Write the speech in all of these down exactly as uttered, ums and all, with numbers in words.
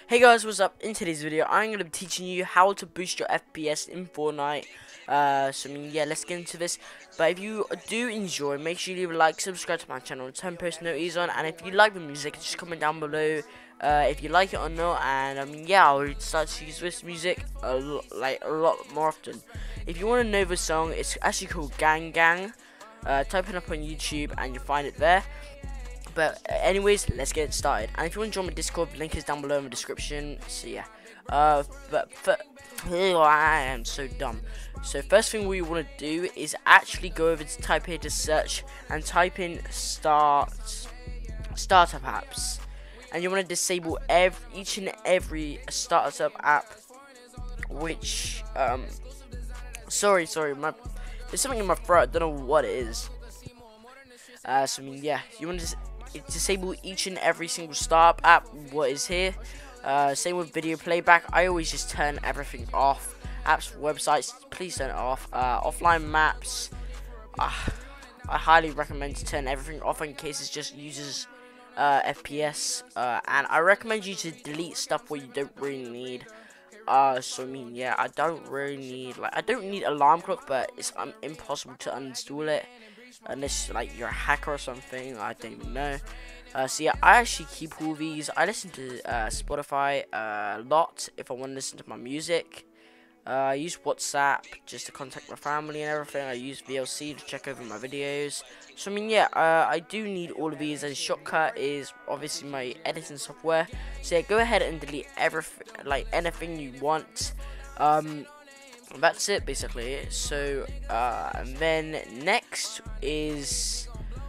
Hey guys, what's up? In today's video, I'm going to be teaching you how to boost your F P S in Fortnite. Uh, so I mean, yeah, let's get into this. But if you do enjoy, make sure you leave a like, subscribe to my channel, turn post notifications on, and if you like the music, just comment down below uh, if you like it or not. And I mean, yeah, I'll start to use this music a lot, like a lot more often. If you want to know the song, it's actually called Gang Gang. Uh, type it up on YouTube and you'll find it there. But uh, anyways, let's get started. And if you want to join my Discord, the link is down below in the description. So yeah, uh, but for, oh, I am so dumb. So first thing we want to do is actually go over to type here to search and type in start startup apps, and you want to disable every each and every startup app. Which um, sorry, sorry, my there's something in my throat. I don't know what it is. Uh, so I mean, yeah, you want to disable each and every single startup app what is here. Uh, same with video playback. I always just turn everything off. Apps, websites, please turn it off. Uh, offline maps, uh, I highly recommend to turn everything off in case it just uses uh, F P S. Uh, and I recommend you to delete stuff where you don't really need. Uh, so I mean, yeah, I don't really need, like, I don't need alarm clock, but it's um, impossible to uninstall it unless like you're a hacker or something. I don't even know. Uh, so yeah, I actually keep all these. I listen to uh, Spotify uh, a lot if I want to listen to my music. Uh, I use WhatsApp just to contact my family and everything. I use V L C to check over my videos. So I mean, yeah, uh, I do need all of these. And Shortcut is obviously my editing software. So yeah, go ahead and delete everything, like anything you want. Um, that's it basically. So uh, and then next is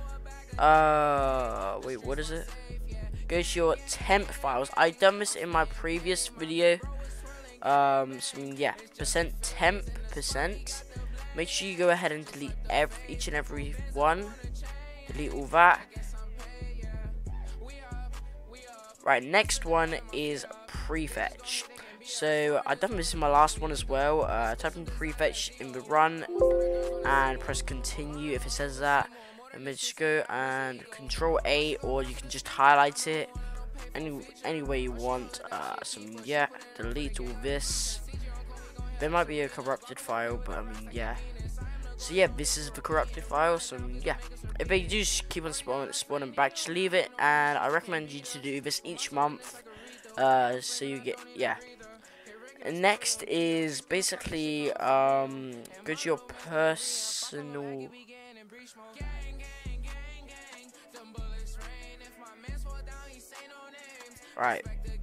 uh wait, what is it? Go to your temp files. I done this in my previous video. Um, so yeah, percent temp percent. Make sure you go ahead and delete every, each and every one. Delete all that. Right, next one is prefetch. So I done this in my last one as well. Uh, type in prefetch in the run and press continue if it says that. And then just go and control A, or you can just highlight it any any way you want. Uh, so yeah, delete all this. There might be a corrupted file, but I mean, yeah. So yeah, this is the corrupted file. So yeah, if they do keep on spawning, spawning back, just leave it. And I recommend you to do this each month. Uh, so you get, yeah. And next is basically um, go to your personal. Right.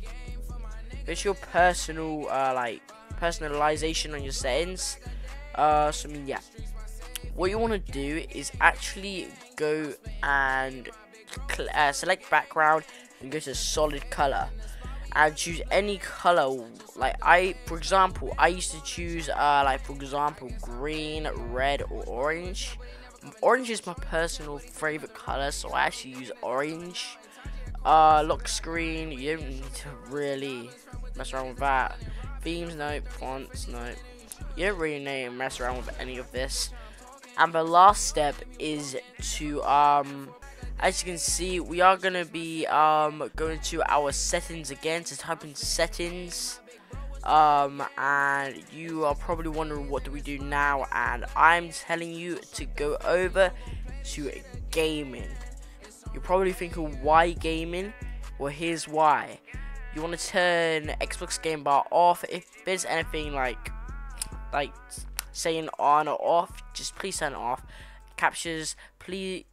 Go to your personal, uh, like personalization on your settings. Uh, so I mean, yeah. What you want to do is actually go and uh, select background and go to solid color and choose any color. Like I, for example, I used to choose uh, like for example, green, red, or orange. Orange is my personal favorite color, so I actually use orange. Uh, lock screen, you don't need to really mess around with that. Themes, no. Fonts, no. You don't really need to mess around with any of this. And the last step is to, um, as you can see, we are going to be um, going to our settings again, to type in settings. Um, and you are probably wondering what do we do now, and I'm telling you to go over to gaming. You're probably thinking, why gaming? Well, here's why. You want to turn Xbox Game Bar off. If there's anything like, like saying on or off, just please turn it off. Captures, please.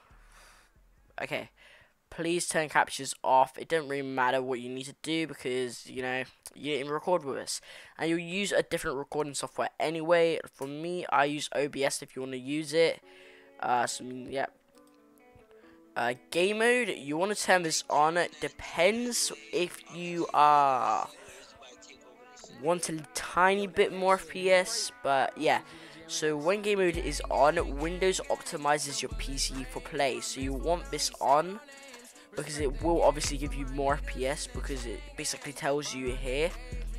Okay, please turn captures off. It doesn't really matter what you need to do because you know you didn't record with us, and you'll use a different recording software anyway. For me, I use O B S if you want to use it. Uh, so yeah. Uh, game mode, you want to turn this on. It depends if you are want a tiny bit more F P S, but yeah. So when game mode is on, Windows optimizes your P C for play. So you want this on because it will obviously give you more F P S because it basically tells you here.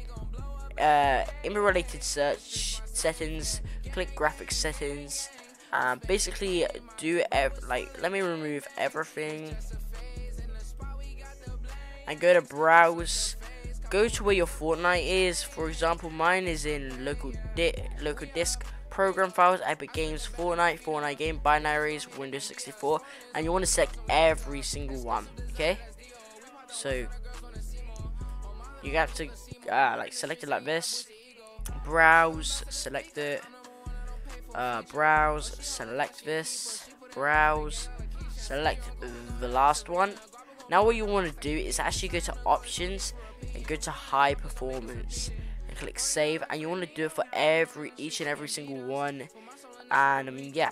Uh, in the related search settings, click graphics settings. Um, basically do ev like let me remove everything and go to browse go to where your Fortnite is. For example, mine is in local di local disk program files, Epic Games, Fortnite, Fortnite game, binaries, Windows sixty-four, and you want to select every single one. Okay, so you have to uh, like select it like this. Browse, select it. Uh, browse, select this. Browse, select the last one. Now what you want to do is actually go to options and go to high performance and click save, and you want to do it for every each and every single one. And um, yeah,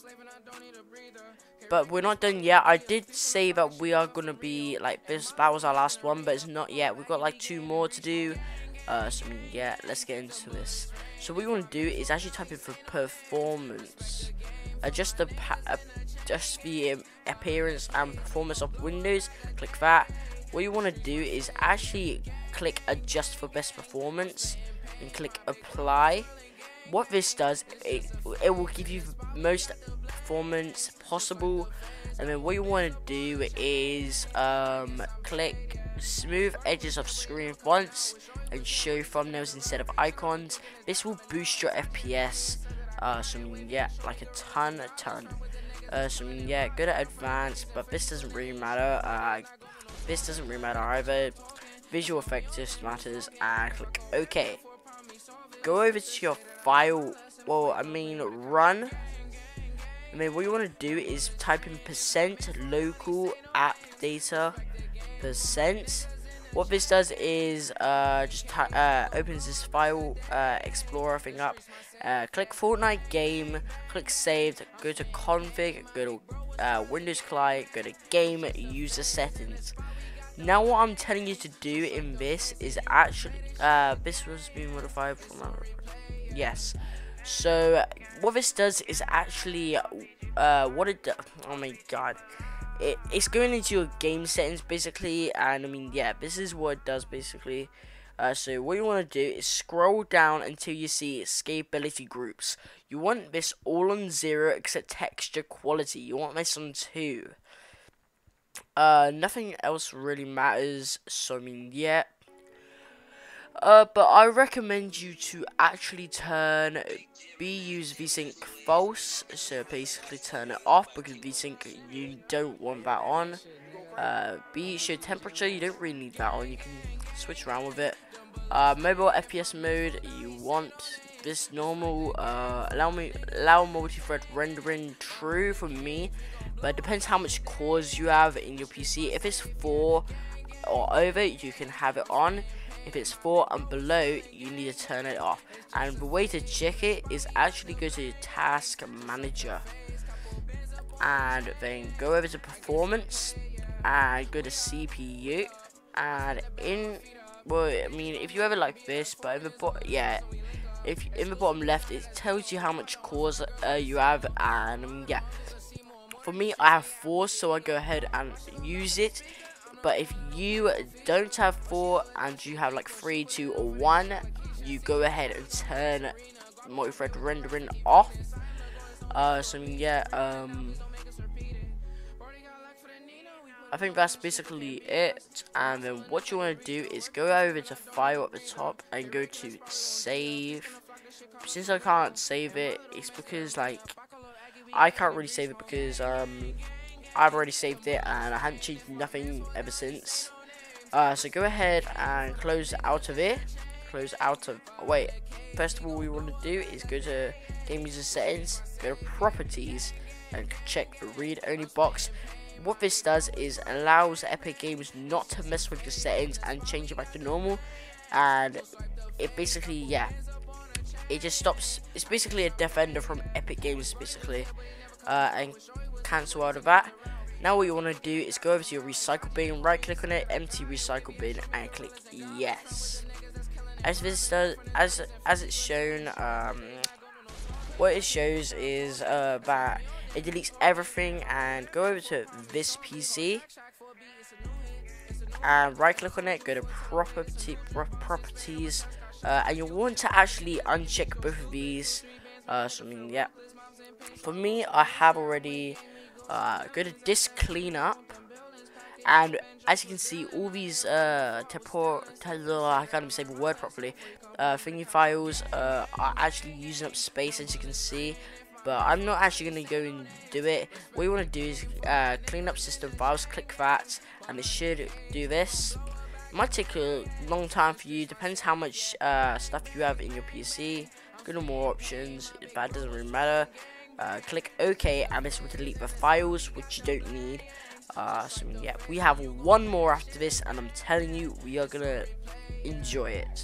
but we're not done yet. I did say that we are gonna be like this. That was our last one, but it's not yet. We've got like two more to do. Uh, so yeah, let's get into this. So what you want to do is actually type in for performance. Adjust the pa uh, just the um, appearance and performance of Windows. Click that. What you want to do is actually click adjust for best performance and click apply. What this does, it, it will give you the most performance possible. And then what you want to do is um, click smooth edges of screen fonts and show thumbnails instead of icons. This will boost your F P S. Uh, so yeah, like a ton, a ton. Uh, so yeah, go to advanced, but this doesn't really matter. Uh, this doesn't really matter either. Visual effects just matters, and click OK. Go over to your file. Well, I mean, run. I mean, what you want to do is type in percent local app data percent. What this does is uh, just uh, opens this file uh, explorer thing up. Uh, click Fortnite game, click saved, go to config, go to uh, Windows client, go to game user settings. Now what I'm telling you to do in this is actually uh, this was being modified from our, yes. So what this does is actually uh, what it does. Oh my god. It, it's going into your game settings basically, and I mean yeah, this is what it does basically. Uh, so what you want to do is scroll down until you see escapability groups. You want this all on zero except texture quality. You want this on two. Uh, nothing else really matters. So I mean yeah. Uh, but I recommend you to actually turn B use VSync false, so basically turn it off because VSync you don't want that on. Uh, B show temperature, you don't really need that on, you can switch around with it. Uh, mobile F P S mode, you want this normal. Uh, allow me allow multi-thread rendering true for me, but it depends how much cores you have in your P C. If it's four or over, you can have it on. If it's four and below, you need to turn it off. And the way to check it is actually go to Task Manager and then go over to Performance and go to C P U. And in, well, I mean, if you have it like this, but in the bottom, yeah, if in the bottom left, it tells you how much cores uh, you have, and um, yeah. For me, I have four, so I go ahead and use it. But if you don't have four and you have like three, two, or one, you go ahead and turn multi-thread rendering off. Uh, so yeah, um, I think that's basically it. And then what you want to do is go over to File at the top and go to Save. Since I can't save it, it's because like I can't really save it because um. I've already saved it and I haven't changed nothing ever since. Uh, so go ahead and close out of it. Close out of. Oh, wait. First of all, we want to do is go to game user settings, go to properties, and check the read only box. What this does is allows Epic Games not to mess with your settings and change it back to normal. And it basically, yeah, it just stops. It's basically a defender from Epic Games, basically. Uh, and cancel out of that. Now what you want to do is go over to your recycle bin, right click on it, empty recycle bin, and click yes. As this does, as as it's shown, um, what it shows is uh, that it deletes everything, and go over to this P C and right click on it, go to property pro properties, uh, and you want to actually uncheck both of these. Uh, so I mean, yeah. For me, I have already uh, go to disk cleanup And as you can see, all these uh, tempor I can't even say the word properly. Uh, thingy files uh, are actually using up space, as you can see. But I'm not actually going to go and do it. What you want to do is uh, clean up system files, click that, and it should do this. It might take a long time for you, depends how much uh, stuff you have in your P C. Go to more options, that doesn't really matter. Uh, click OK, and this will delete the files which you don't need. Uh, so yeah, we have one more after this, and I'm telling you, we are gonna enjoy it.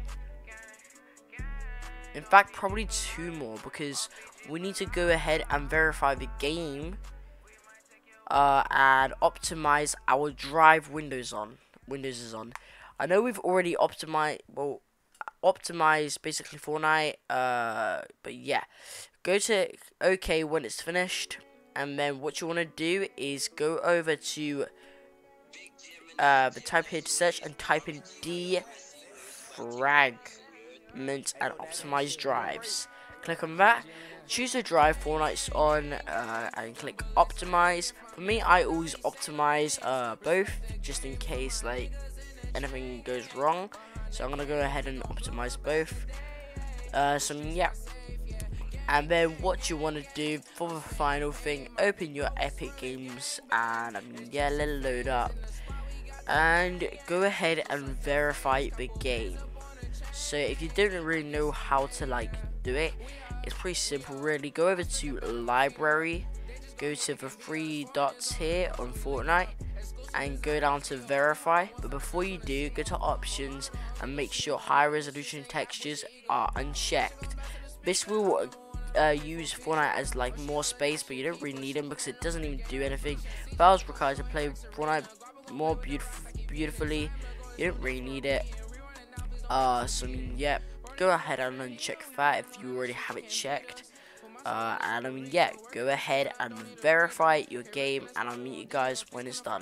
In fact, probably two more, because we need to go ahead and verify the game uh, and optimize our drive Windows on. Windows is on. I know we've already optimized, well, optimized basically Fortnite, uh, but yeah, go to OK when it's finished, and then what you want to do is go over to uh, the type here to search and type in defragment and optimize drives. Click on that, choose a drive Fortnite's on, uh, and click optimize. For me, I always optimize uh, both, just in case like anything goes wrong. So I'm gonna go ahead and optimize both. Uh, so yeah, and then what you want to do for the final thing, open your Epic Games, and um, yeah, let it load up, and go ahead and verify the game. So if you don't really know how to like do it, it's pretty simple really. Go over to library, go to the three dots here on Fortnite, and go down to verify. But before you do, go to options and make sure high resolution textures are unchecked. This will uh, use Fortnite as like more space, but you don't really need them because it doesn't even do anything. Files required to play Fortnite more beautif beautifully. You don't really need it. Uh, so yeah, go ahead and uncheck that if you already have it checked. Uh, and I mean, yeah, go ahead and verify your game, and I'll meet you guys when it's done.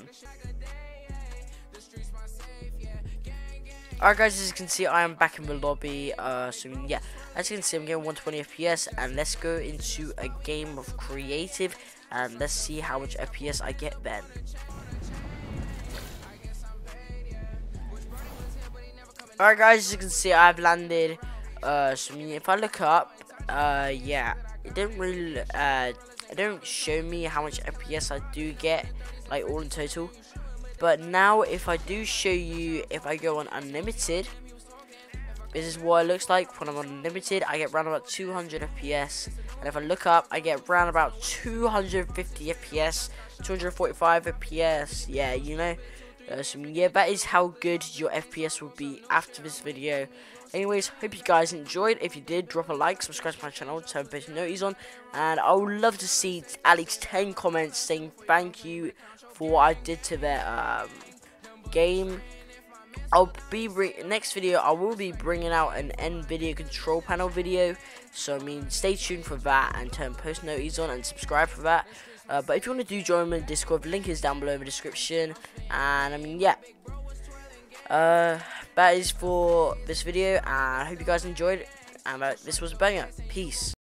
Alright guys, as you can see, I am back in the lobby. Uh, so yeah, as you can see, I'm getting one twenty F P S, and let's go into a game of creative, and let's see how much F P S I get then. Alright guys, as you can see, I've landed. Uh, so if I look up, uh, yeah, it didn't really, uh, it don't show me how much F P S I do get, like all in total. But now, if I do show you, if I go on unlimited, this is what it looks like when I'm on unlimited. I get around about two hundred F P S, and if I look up, I get around about two hundred fifty F P S, two hundred forty-five F P S. Yeah, you know. Uh, so yeah, that is how good your F P S will be after this video. Anyways, hope you guys enjoyed. If you did, drop a like, subscribe to my channel, turn post notifications on, and I would love to see at least ten comments saying thank you for what I did to their um, game. I'll be next video. I will be bringing out an NVIDIA control panel video. So I mean, stay tuned for that and turn post notifications on and subscribe for that. Uh, but if you want to do join my Discord, the link is down below in the description. And I mean, yeah. Uh, that is for this video, and I hope you guys enjoyed it, and uh, this was a banger. Peace.